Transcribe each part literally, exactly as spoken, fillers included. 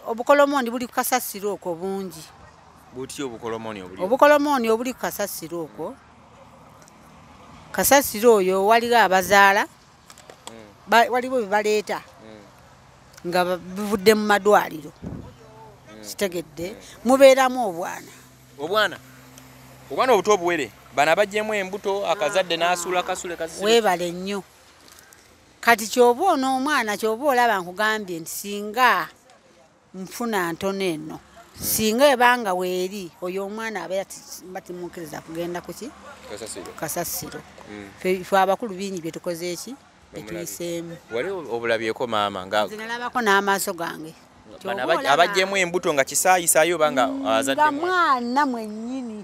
obukolomooni buli Mukasassiro okwo bunji. Butyo obukolomooni obuli. Obukolomooni obuli Mukasassiro okwo. Kasassiro oyo waliwo abazaala. Mm. Waliwo bye baleeta. Mm. Nga bivudde mu madwaliro. Mm. Kitegedde. Mm. Mubeeramu obwana. Obwana? Obwana obuto obuwere. Bana bajjemu embuto akazadde n'asuula kasule kasule. Weebale nnyo. Kati ky'oba on'omwana ky'oba olaba nkugambye nti singa nfuna ntono eno. Singa ebanga weeri oyo omwana abeera batimukkiriza kugenda ku ki? Kasassiro. Kasassiro. Ffe abakulu bingi bye tukoze eki? Bye tuyiseemu. Wali obulabyeko maama nga nze nalabako n'amaaso gange. Abajjemu embuto nga kisaayisaayo oba nga azaddemu. Nga mwana mwennyini.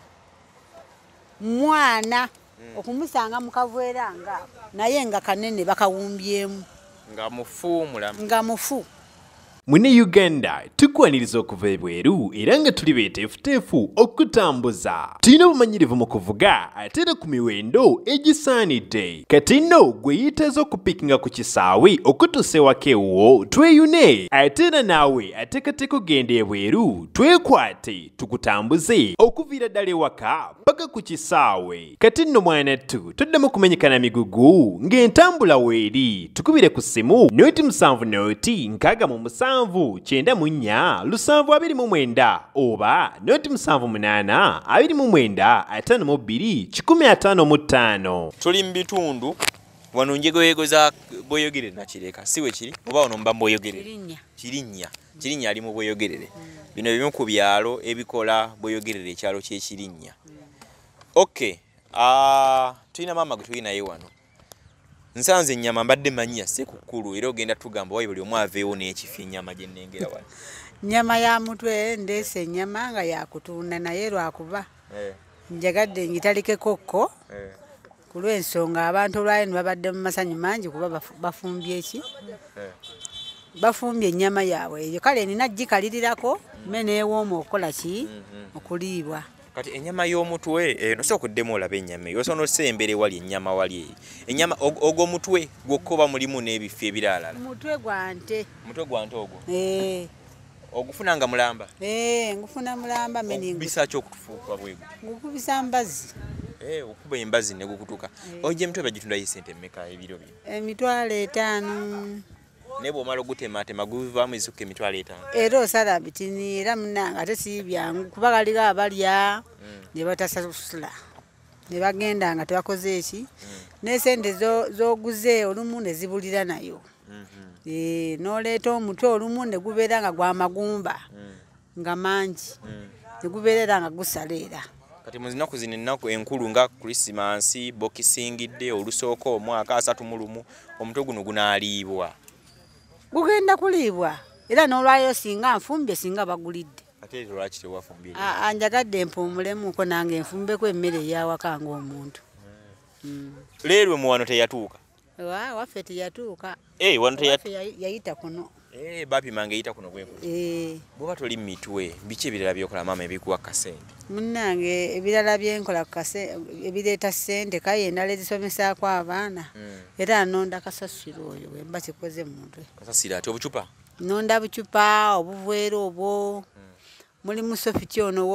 Mwana okumusanga mu kaveera nga naye nga kanene bakawumbyemu. Nga mufu mulamu. Nga mufu. Mune Uganda tukwaniriza okuva ebweru era nga tuli beeteefuteefu okutambuza. Tulina obumanyirivu mu kuvuga ate era ku miwendo egisaanidde. Kati nno gwe yeetaaza okupikinga ku kisaawe okutuusa ewaka ewuwo tweyune ate era naawe ateekateeka okugenda ebweru twekwate tukutambuze okuviira ddala ewaka paka ku kisaawe. Kati nno mwanattu toddamu kumenyekana migugu ng'entambula weeri tukubire ku ssimu nooti musanvu nooti nkaaga mu musanvu kyenda mu nnya lusanvu abiri mu mwenda oba nooti musanvu munaana abiri mu mwenda ataano mu bbiri kikumi ataano mu ttaano. Tuli mu bitundu wano njegewego za Bweyogerere nakireka si we kiri oba ono mba Bweyogerere Kirinnya. Kirinnya Kirinnya ali mu Bweyogerere. Bino ebimu ku byalo ebikola Bweyogerere ekyalo ky'Ekirinnya. Okay, ah tulina maama gwe tulina ye wano. Nsanze ennyama mbadde manya sekukulu era ogenda tugamba wayi buli omu aveewo n'ekifi ennyama gye nnengera wano. Nnyama ya mutwe ndeese ennyama nga yakutunda naye lwakuba njagadde ngitaliko kokko ku lw'ensonga abantu olwayo ne babadde mu masanyu mangi kuba bafumbye eki bafumbye ennyama yaabwe eyo kale nina gikalirirako me neewooma okukola ki okuliibwa. Kati ennyama y'omutwe eno sokuddemu olaba ennyama eyo osobola osembera ewali ennyama wali eyo ennyama ogw'omutwe gwokkoba mulimu n'ebifi ebirala. Mutwe gwa nte. Mutwe gwa nte ogwo? Eh. Ogufuna nga mulamba? Eh, ngufuna mulamba meni. Okubisa ki okutufuuka bwe gutyo? Ngukubisa mbazi. Eh, okuba embazi ne gukutuka. Ojje mutwe bagitunda yi ssente mmeka ebiro bino? Emitwalo etaano. Ne bw'omala ogutemaatema guvaamu ezikka emitwalo etaano. Era osala bitini era munnange ate si byangu kuba kaliwo abalya ne batasasula ne bagenda nga tebakoze eki n'esente z'oguze olumu ne zibulira nayo. Eh, n'oleeta omutwe olumu ne gubeera nga gwa magumba nga mangi ne gubeera nga gusaleera. Kati mu zinaku zino ennaku enkulu nga Krisimansi, Bokisingidde, olusooka omwaka asatu mu lumu omutwe guno gunaaliibwa. Gugenda kuliibwa era n'olwayo singa nfumbye singa bagulidde. Ate lwaki tewafumbye? Ah, njagadde mpuumulemuko nange nfumbeko emmere ey'awaka ng'omuntu. Leerwe mu wano teyatuuka? Wa waffe teyatuuka. Eh, wano teyatuuka. Yayita kuno. Eh, bapima ng'eyita kuno gwekuno. Eh. Bw'oba toli mitwe biki ebirala byokola maama ebikuwa kasente? Munnange ebirala byenkola kase ebireeta ssente kaye endala ezisomesaako abaana. Era nonda Kasassiro oyo bwe mba kikoze mu mutwe. Kasassiro ati obucupa? Nonda bucupa obuveera obwo. Mulimu sofiti ono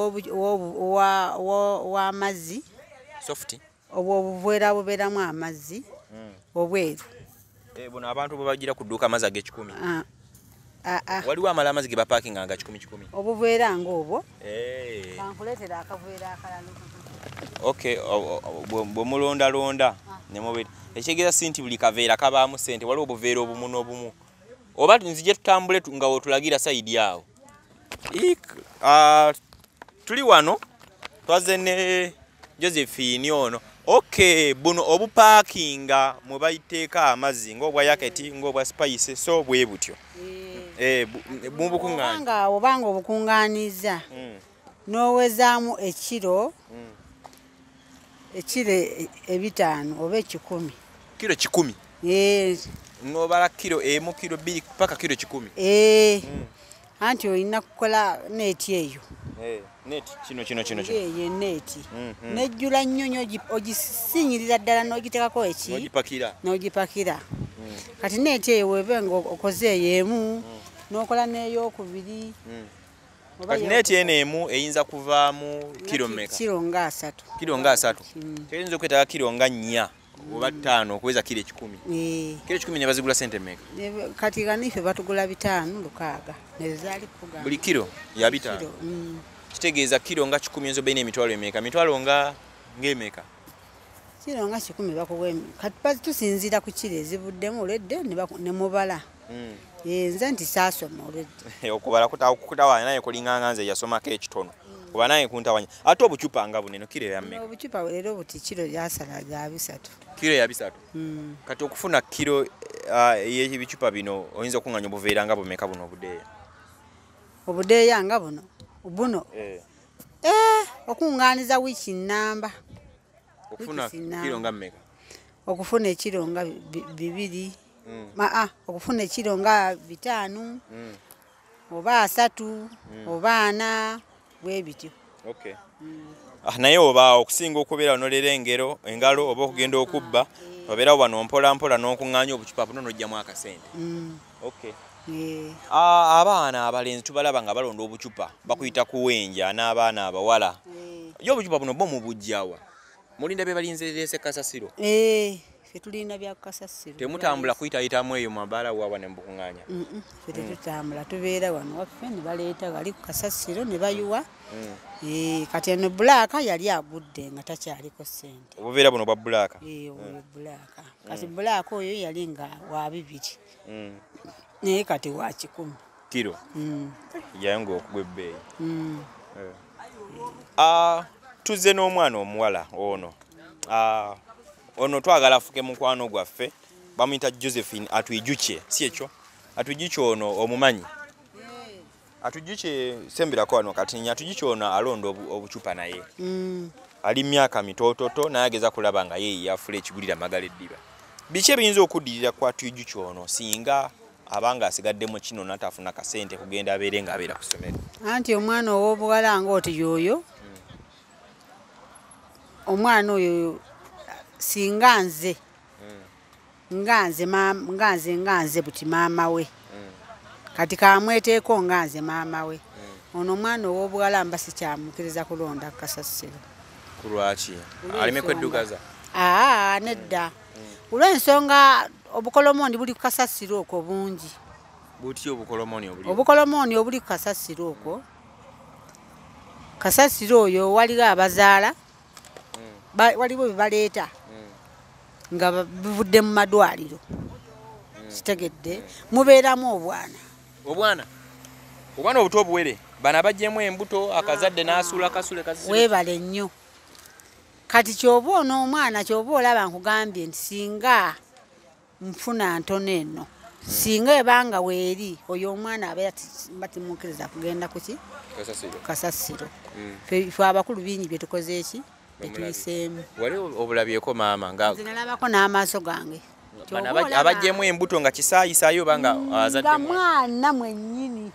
w'amazzi. Sofiti? Obwo obuveera bubeeramu amazzi obweru. Eh, buno abantu bwe bagira ku dduuka amazzi ag'ekikumi. Ah, ah. Waliwo amala amazzi ge bapaakinga nga kikumi kikumi. Obuveera ng'obwo. Eh. Kankuleetera akaveera akalala. Okay, bwe mulondalonda ne mubeera. Ekitegeeza si nti buli kaveera kabaamu ssente waliwo obuveera obumu n'obumu. Oba nzije tutambule nga wotulagira sayidi awo. Uh, tuli wano twaze ne Josephine ono. Okay, buno obupaakinga mwe bayiteeka amazzi ng'obwa yaketi ng'obwa spice so bwe butyo. Eh, bumbukungaanya. Nga obanga obukungaaniza. N'owezaamu ekiro. Ekiro ebitaano oba ekikumi. Kiro kikumi? Eh. N'obala kiro emu kiro bbiri paka kiro kikumi? Eh. Anti olina kukola neeti eyo. Eh, neeti kino kino kino kino. Ye neeti. Nejjula nnyo nnyo ogisinyirira ddala n'ogiteekako eki? N'ogipakira. N'ogipakira. Kati neeti eyo weebe nga okoze eyo emu n'okola n'eyokubiri. Kati neeti eno emu eyinza kuvaamu kilo mmeka? Kilo nga asatu. Kilo nga asatu. Teyinza okwetaaga kilo nga nnya oba ttaano okuweza kilo ekikumi. Kilo ekikumi ne bazigula ssente mmeka? Kati ganiife batugula bitaano lukaaga. Ne zaali kugamba. Buli kilo ya bitaano? Kitegeeza kilo nga kikumi oyinza obeera emitwalo emeka? Mitwalo nga ng'emeka? Kilo nga kikumi bakuwa kati tusinziira ku kilo ezibuddemu olwedde ne mubala. Nze nti saasoma olwedde. Okubala kutawanya naye kulinganga nze yasomako ekitono. Kuba naye kuntawanya. Ate obucupa nga buno eno kilo ya mmeka? Obucupa leero buti kilo yasala ya bisatu. Kilo ya bisatu? Kati okufuna kilo y'ebicupa bino oyinza okunganya obuveera nga bumeka buno obudeeya? Obudeeya nga buno? Buno? Eh, okungaaniza wiiki nnamba. Okufuna kilo nga mmeka? Okufuna ekiro nga bibiri. Maa okufuna ekiro nga bitaano oba asatu oba ana bwe bityo. Okay. Naye oba okusinga okubeera onolera engero engalo oba okugenda okubba obeera wano mpola mpola n'okuŋŋaanya obucupa buno n'ojjamu akasente. Okay. Abaana abalenzi tubalaba nga balonda obucupa bakuyita kuwenja n'abaana abawala. Yo obucupa buno bo mubujjawa? Mulinda bye balinzereese Kasasiro? Eh, ffe tulina bya Kasasiro. Temutambula kuyitayitamu eyo mabala wawa ne mbukuŋŋaanya? Ffe tetutambula tubeera wano waffe ne baleeta gali ku Kasasiro ne bayuwa. Kati eno bbulaaka yali agudde nga takyaliko ssente. Obuveera buno bwa bbulaaka? Eh, oyo bbulaaka. Kati bbulaaka oyo yali nga wa bibiri. Naye kati wa kikumi. Kiro? Yayo okugwa ebbeeyi. Tuzze n'omwana omuwala ono. Ono twagala afuke mukwano gwaffe bamuyita Josephine Atwijukye, si ekyo? Atwijukye ono omumanyi? Atwijukye sembirako wano Katinya. Atwijukye ono alonda obucupa naye. Ali myaka mitoototo naye ageza kulaba nga ye yafula ekigulira Magala eddiba. Biki ebiyinza okuddirira ku Atwijukye ono singa abanga asigaddemu kino n'atafuna kasente kugenda abeere nga abeera ku ssomero? Anti omwana ow'obuwala ng'oti yoyo omwana oyo singa nze nganze nganze nganze buti maama we kati kamweteeko nganze maama we ono omwana ow'obuwala mba sikyamukiriza kulonda Kasasiro. Kulwaki? Aleme kweddugaza? Aa nedda olw'ensonga obukolomooni buli ku Kasasiro okwo bungi. Butyo obukolomooni obuli? Obukolomooni obuli ku Kasasiro okwo. Kasasiro oyo waliwo abazaala waliwo bye baleeta nga bivudde mu madwaliro. Kitegedde mubeeramu obwana. Obwana? Obwana obuto obuwere bano abaggyemu embuto akazadde n'asuula kasule kasule. Weebale nnyo. Kati ky'oba ono omwana ky'oba olaba nkugambye nti singa nfuna ntono eno singa ebanga weeri oyo omwana abeera batimukiriza kugenda kuki? Kasasiro. Kasasiro. Ffe abakulu bingi bye tukoze eki? Betuyiseemu. Wali obulabyeko maama nga? Nze nalabako n'amaaso gange. Abaggyemu embuto nga kisaayisaayo oba nga azadde? Nga mwana mwennyini.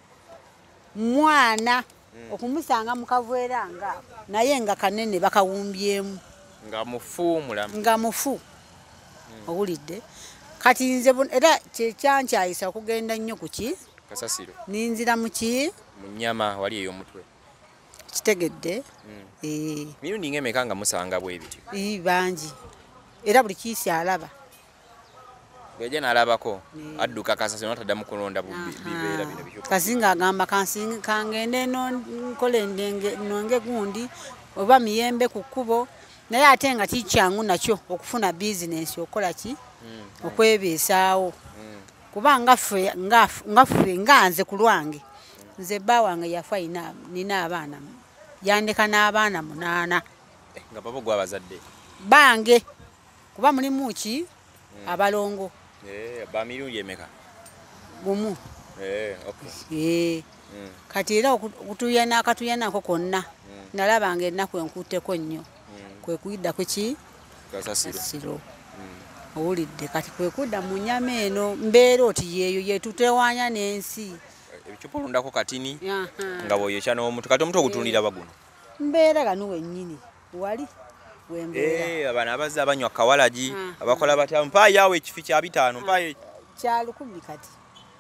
Mwana okumusanga mu kaveera nga naye nga kanene bakawumbyemu. Nga mufu mulamu? Nga mufu. Owulidde? Kati nze era kyankyayisa okugenda nnyo ku ki? Kasasiro. Ninzira mu ki? Mu nnyama wali ey'omutwe. Kitegedde? Mirundi ng'emeka nga musanga bwe bityo? Bangi. Era buli kiisi alaba. Bw'ejja n'alabako adduka Kasasiro n'ataddamu kulonda bibeera bino byo. Kasinga agamba kangende nkole nonge gundi oba miyembe ku kkubo naye ate nga tikyangu nakyo okufuna bizinensi okola ki? Okwebeesaawo. Kuba nga ffe nga nze ku lwange nze bba wange yafa nina abaana yandeka n'abaana munaana. Nga babo gwe abazadde? Bange. Kuba mulimu ki? Abalongo. Ba mirundi emeka? Gumu. Okay. Kati era okutuyana akatuyanako konna nalabanga ennaku enkutteko nnyo kwe kuyidda ku ki? Kasasiro. Owulidde kati kwe kudda mu nnyama eno mbeera oti yeeyo yeetutewanya n'ensi. Ebicupa olundako katini nga bw'oyokya n'omuntu kati omuntu ogutundira baguno? Mbeera gano wennyini wali wembeera. Abana abazze abanywa kawalagi abakola batya mpaayo awo ekifi kya bitaano mpaayo kya lukumi kati.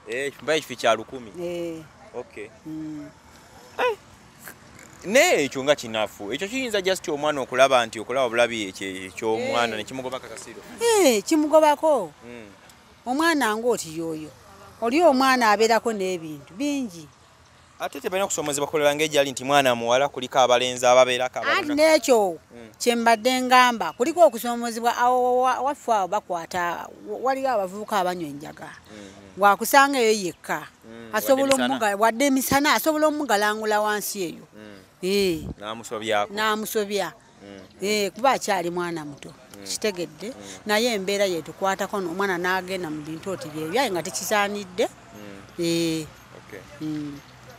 Eh, mbaye kifi kya lukumi. Eh. Okay. Mm. Eh. Ne ekyo nga kinafu. Ekyo kiyinza just omwana okulaba nti okulaba bulabi ekyo omwana ne kimugoba Kasasiro. Eh, kimugobako. Mm. Omwana ng'oti yoyo. Oli omwana abeerako n'ebintu bingi. Ate tebalina kusomozebwa kolera ng'ejali nti mwana muwala kuliko abalenzi ababeerako abalona. Anti n'ekyo kye mbadde ngamba kuliko okusomozebwa awo waffe awo bakwata waliwo abavubuka abanywa enjaga. Bwakusanga eyo yekka asobola omuga wadde emisana asobola omugalangula wansi eyo. Eh. N'amusobyako. N'amusobya. Eh, kuba akyali mwana muto. Kitegedde naye embeera yetukwatako n'omwana n'agenda mu bintu oti byebyo aye nga tekisaanidde. Eh. Okay. Mm.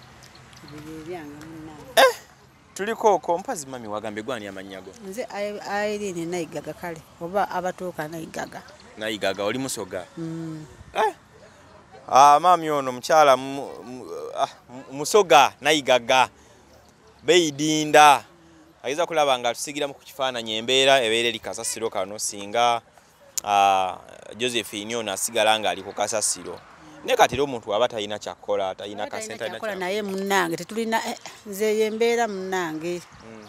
Eh, tuliko ko mpazi mami wagambe gwani amanyago. Nze Irene Nayigaga kale oba abatuuka Nayigaga. Nayigaga oli musoga. Mm. Eh. Ah mami ono mchala musoga Nayigaga. Beidinda. Aiza kulaba nga tusigira mu kukifaananya embeera ebeere li Kasasiro kano singa ah Josephine ono asigala nga ali ku Kasasiro. Ne kati omuntu aba talina kyakola talina kasenta ina kyakola naye munnange tetulina eh, nze yembeera munnange. Mm.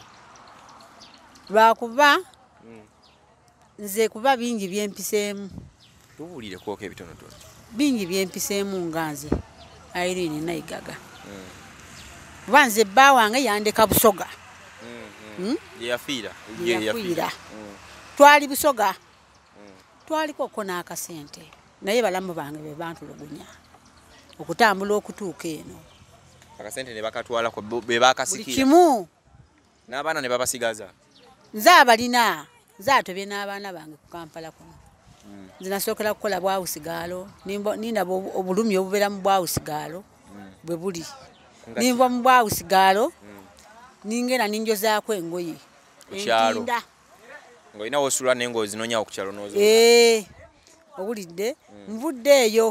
Lwakuba Mm. nze kuba bingi byempiseemu. Tubulire kwoko ebitonotono. Bingi byempiseemu nga nze Irene Nayigaga. Mm. Kuba nze bba wange yandeka Busoga. Mm. Mm. Yafiira. Yafiira. Mm. Twali Busoga. Mm. Twaliko ko n'akasente. Naye balamu bange be bantulugunya okutambula okutuuka eno. Akasente ne bakatwala ko be bakasikira. Buli kimu. N'abaana ne babasigaza. Nze abalina nze atobye n'abaana bange ku Kampala kuno. Mm. Nze nasookera kukola bwawusigaalo ninaba obulumi obubeera mu bwawusigaalo bwe buli. Ninva mu bwawusigaalo ningera ninjozaako engoye. Kukyalo. Ngoyina wosula n'engozi nonya okukyalo nozo. Eh. Obulidde nvudde eyo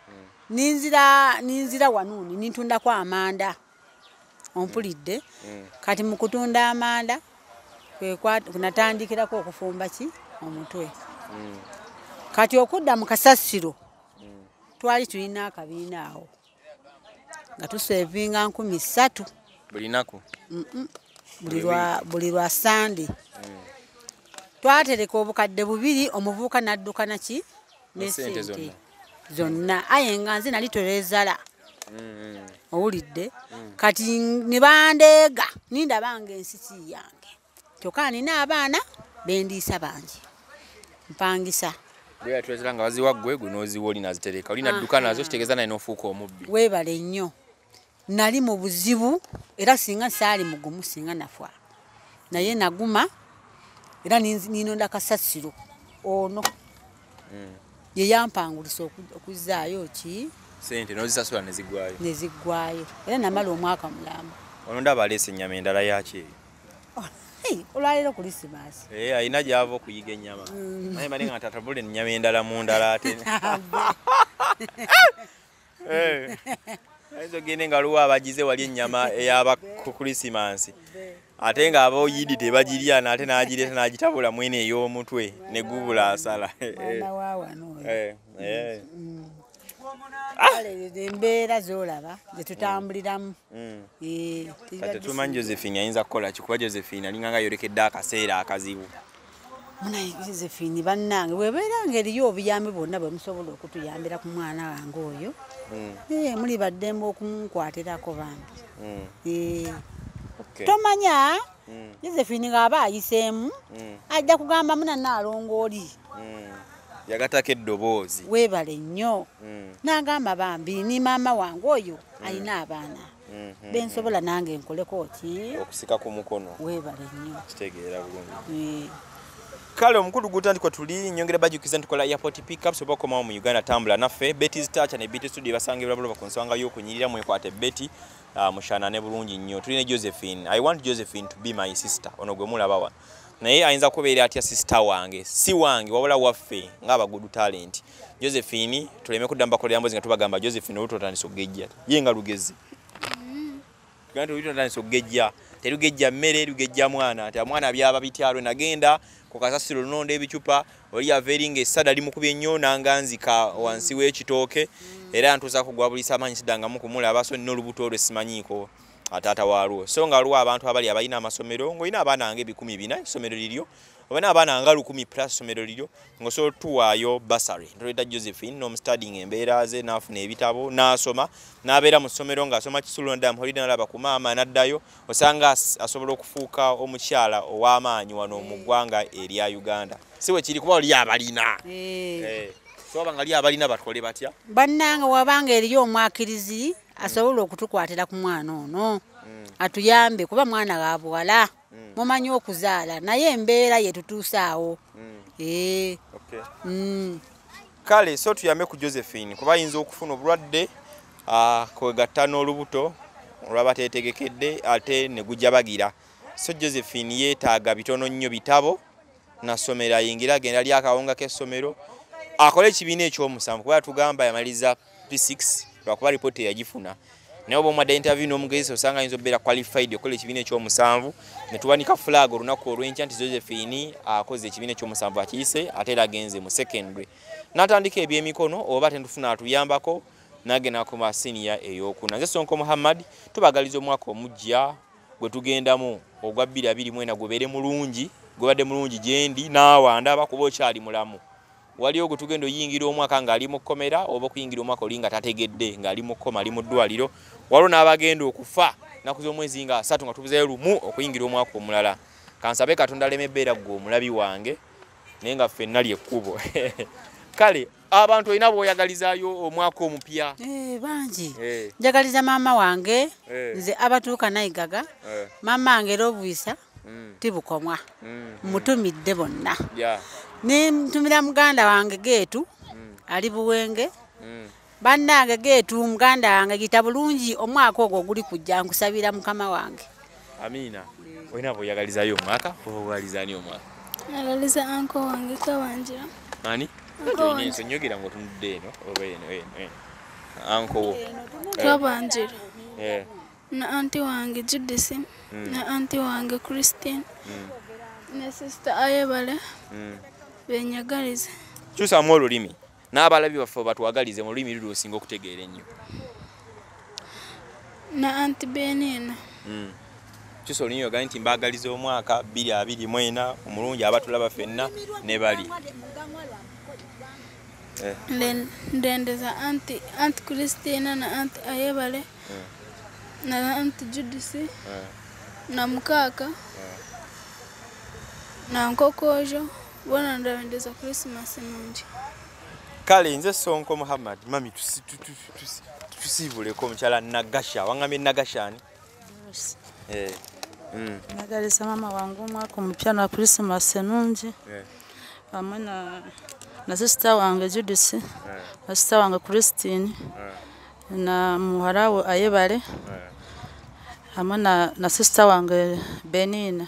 ninzira ninzira wanuuni nintunda kwa amanda ompulidde kati mu kutunda amanda kwe kunatandikirako okufumba ki omutwe kati okudda mu Kasasiro twali tulina akabiina awo nga tusevinga nkumi ssatu buli naku buli lwa buli lwa Sunday twatereka obukadde bubiri omuvubuka nadduka naki Nesente zonna. Zonna aye nga nze nali tolezala. Mm. Owulidde kati ne bandeega nindabanga ensisi yange. Kyokka nina abaana bendiisa bangi. Mpangisa. Bwe yatwezera nga waziwa ggwe gwe noziwa oli nazitereka. Oli nadduka nazo kitegeeza naye n'ofuuka omubbi. Weebale nnyo. Nali mu buzibu era singa saali mugumu singa nafwa. Naye naguma era ninonda Kasasiro ono. Mm. Ye yampangulisa okuzaayo ki sente nozisasula nezigwayo nezigwayo era namala omwaka mulamba ono ndaba alese ennyama endala yaki hey olwaliro Christmas eh ayina gyava okuyiga ennyama naye mali nga tatabule ennyama endala mu ndala ate eh aizo gene nga luwa abagize wali ennyama eyaba ku Christmas ate nga abo yidi tebagirya nate n'agireta n'agitabula mwene ey'omutwe ne gubula asala mwana wawa no eh eh ale embeera zolaba zetutambuliramu eh kati tumanyi Josephine ayinza kukola kikuba Josephine alinganga yolekedde akaseera akazibu munayi Josephine bannange webeera ngeriyo obuyambi bwonna bwe musobola okutuyambira ku mwana wange oyo eh muli baddembe okumunkwatiraako bambi eh tomanya Josephine ng'aba ayiseemu ajja kugamba muna naalongooli yagatako eddoboozi weebale nnyo n'agamba bambi ni maama wange oyo alina abaana bensobola nange nkoleko ki okusika ku mukono weebale nnyo kitegeera bulungi eh kale omukulu gutandikwa tuli nyongera bajukiza ntukola airport pickups oba komawo mu Uganda tambula naffe Betty's Touch ne Betty Studio basangibwa bulaba ku nsonga y'okunyirira mwekwate Betty uh, mushana ne bulungi nnyo tuline Josephine I want Josephine to be my sister ono gwe mulabawa naye ayinza kubeera atya sister wange si wange wabula waffe ngaba good talent Josephine tuleme kudamba kola yambozi nga tubagamba Josephine olutotandisa okugejja ye nga lugezi gante olutotandisa okugejja terugejja mmere lugejja mwana ati mwana byaba bityalwe nagenda ku Kasasiro nonde ebicupa oli averinga essada limukubye nnyo nanganzika wansi w'ekitooke era ntuza kugwabulisa amanyi sidangamu kumulaba so nno olubuto olwo simanyiiko ataata waalwo so nga waliwo abantu abali abalina amasomero ng'olina abaana nga ebikumi bina essomero liryo oba n'abaana nga lukumi plus essomero liryo ng'osobola tuwaayo basary ntoleeta Josephine n'omustudying embeera ze n'afuna ebitabo n'asoma n'abeera mu ssomero ng'asoma kisulo ndala muholide n'alaba ku maama n'addayo osanga asobola okufuuka omukyala ow'amaanyi wano mu ggwanga erya Uganda si we kiri kuba oli abalina so banga li abalina batwole batya bannanga wabanga eriyo omwakirizi asobola okutukwatira ku mwana ono atuyambe kuba mwana wa buwala mumanyi okuzaala naye embeera ye tutuusaawo eh okay kale so tuyame ku Josephine kuba yinza okufuna obulwadde ah kwegatta n'olubuto olwabateetegekedde ate ne gujja bagira so Josephine yeetaaga bitono nnyo bitabo nasomera yingira genda lyakawonga k'essomero akole ekibiina ekyomusanvu kuba tugamba yamaliza P six lwakuba ripooti yagifuna naye oba omwadde interview n'omugezi osanga ayinza obeera qualified okola ekibiina ekyomusanvu ne tuwanika flag olunaku olw'enkya nti Josephine akoze ekibiina ekyomusanvu akiyise ate era agenze mu secondary n'atandika ebyemikono oba tentufuna atuyambako n'agenda ku masiniya ey'okuna nze Sonko Muhammad tubagaliza omwaka omujja gwe tugendamu ogwa bbiri abiri mu ena gubeere mulungi gwebadde mulungi gyendi naawe ndaba kuba okyali mulamu waliyo gwe tugenda oyingira omwaka ng'ali mu kkomera oba okuyingira omwaka oli nga tategedde ng'ali mu kkoma ali mu ddwaliro waliwo n'abagenda okufa naku z'omwezi nga asatu nga tubuzeeyo lumu okuyingira omwaka omulala kansabe Katonda aleme ebbeera gwe omulabi wange naye nga ffenna lyekkubo kale abantu olina bw'oyagalizaayo omwaka omupya eh bangi njagaliza maama wange nze abatuuka nayigaga maama wange era obuyisa tibukomwa mutumidde bonna nimtumira muganda wange Geetu ali Buwenge bannange Geetu muganda wange gita bulungi omwaka ogwo guli kujja nkusabira mukama wange amina olina bw'oyagalizaayo omwaka oba oyagalizaani omwaka nagaliza anko wange Kawanjira ani Nso nyogera ng'otunudde eno oba eno eno anko wo Kawanjira na anti wange Judith na anti wange Christine ne sister Ayebale benyagalize kyusaamu olulimi n'abalabi baffe batuwagalize mu lulimi luli osinga okutegeera ennyo na anti Benina kyusa olulimi ogaa nti mbaagaliza omwaka bbiri abiri mu ena omulungi abatulaba ffenna ne bali ndendeza anti anti Christina na anti Ayebale na anti Judith na mukaka na nkokojo bona ndabendeza Christmas nungi kale nze Sonko Muhammad mami tusibuleko omukyala Nagasha wangambye Nagashani eh mm nagalisa mama wangu omwaka omupya na Christmas nungi hamwe na na sister wange Judith na sister wange Christine na muharawo Ayebale hamwe na na sister wange Benina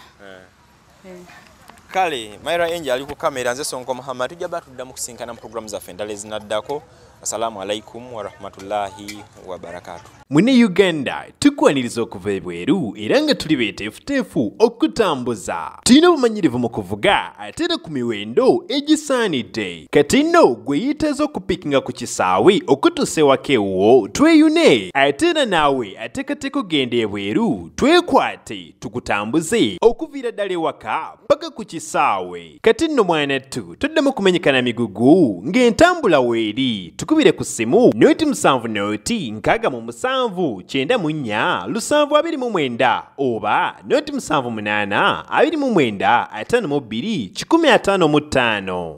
kale Maira Angel ali ku kamera nze Sonko Muhammad tujja batudda mu kusinkana mu programu zaffe endala ezinaddako assalamu alaikum wa rahmatullahi wa barakatuh Mwine Uganda tukwaniriza okuva ebweru era nga tuli beeteefuteefu okutambuza tulina obumanyirivu mu kuvuga ate era ku miwendo egisaanidde kati nno gwe yeetaaza okupikinga ku kisaawe okutuusa ewaka ewuwo tweyune ate era naawe ateekateeka ogenda ebweru twekwate tukutambuze okuviira ddala ewaka paka ku kisaawe kati nno mwanattu toddamu kumenyekana migugu ng'entambula weeri tukubire ku ssimu noti musanvu noti nkaaga mu musanvu kyenda mu nnya lusanvu abiri mu mwenda oba noti musanvu munaana abiri mu mwenda ataano mu bbiri kikumi ataano mu ttaano.